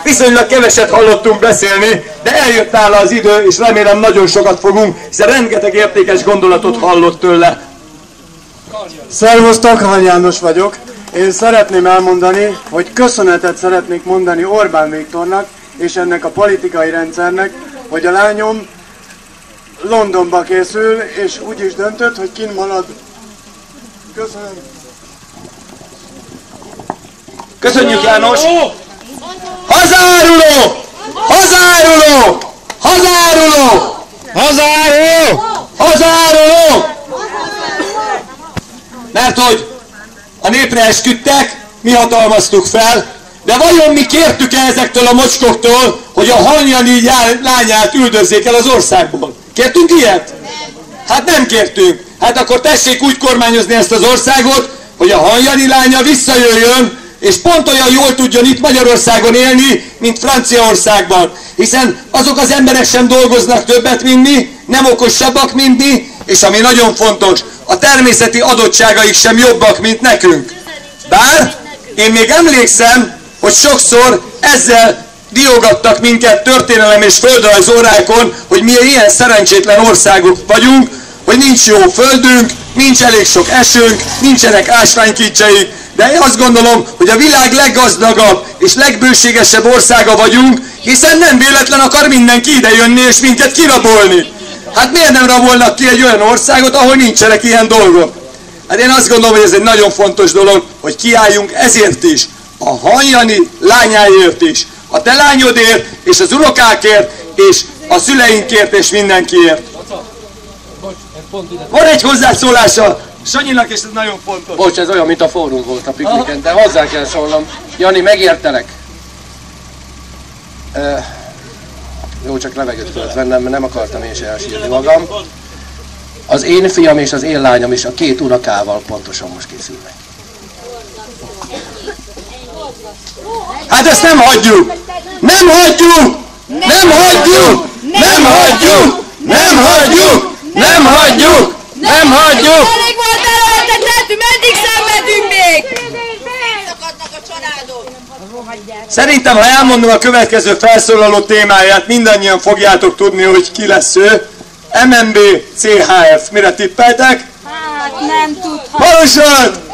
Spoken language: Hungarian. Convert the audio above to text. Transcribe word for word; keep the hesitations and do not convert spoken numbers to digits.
Viszonylag keveset hallottunk beszélni, de eljött nála az idő, és remélem nagyon sokat fogunk, hiszen rengeteg értékes gondolatot hallott tőle. Szervusztok, Hany János vagyok. Én szeretném elmondani, hogy köszönetet szeretnék mondani Orbán Viktornak és ennek a politikai rendszernek, hogy a lányom Londonba készül, és úgy is döntött, hogy kint marad. Köszönöm. Köszönjük, János! Hazáruló! Hazáruló! Hazáruló! Hazáruló! Hazáruló! Mert hogy a népre esküdtek, mi hatalmaztuk fel, de vajon mi kértük-e ezektől a mocskoktól, hogy a Hanyani lányát üldözzék el az országból? Kértünk ilyet? Hát nem kértünk. Hát akkor tessék úgy kormányozni ezt az országot, hogy a Hanyani lánya visszajöjjön, és pont olyan jól tudjon itt Magyarországon élni, mint Franciaországban. Hiszen azok az emberek sem dolgoznak többet, mint mi, nem okosabbak, mint mi, és ami nagyon fontos, a természeti adottságaik sem jobbak, mint nekünk. Bár én még emlékszem, hogy sokszor ezzel diogattak minket történelem és földrajz órákon, hogy mi ilyen szerencsétlen országok vagyunk, hogy nincs jó földünk, nincs elég sok esőnk, nincsenek ásványkicseik, de én azt gondolom, hogy a világ leggazdagabb és legbőségesebb országa vagyunk, hiszen nem véletlen akar mindenki idejönni és minket kirabolni. Hát miért nem rabolnak ki egy olyan országot, ahol nincsenek ilyen dolgok? Hát én azt gondolom, hogy ez egy nagyon fontos dolog, hogy kiálljunk ezért is, a Hanyani lányáért is, a te lányodért, és az unokákért, és a szüleinkért, és mindenkiért. Van egy hozzászólása Sanyinak, és ez nagyon fontos. Bocs, ez olyan, mint a fórum volt a pikniken, de hozzá kell szólnom. Jani, megértelek. Uh, jó, csak levegőt kellett vennem, mert nem akartam én se elsírni magam. Az én fiam és az én lányom is a két unokával pontosan most készülnek. Hát ezt nem hagyjuk! Nem hagyjuk! Nem hagyjuk! Nem hagyjuk! Nem hagyjuk! Nem hagyjuk! Nem hagyjuk! Elég volt előttetettünk, meddig szenvedünk még? Szakadnak a családok! Szerintem, ha elmondom a következő felszólaló témáját, mindannyian fogjátok tudni, hogy ki lesz ő. em en bé cé há ef. Mire tippeltek? Hát nem tudhatjuk. Valóság!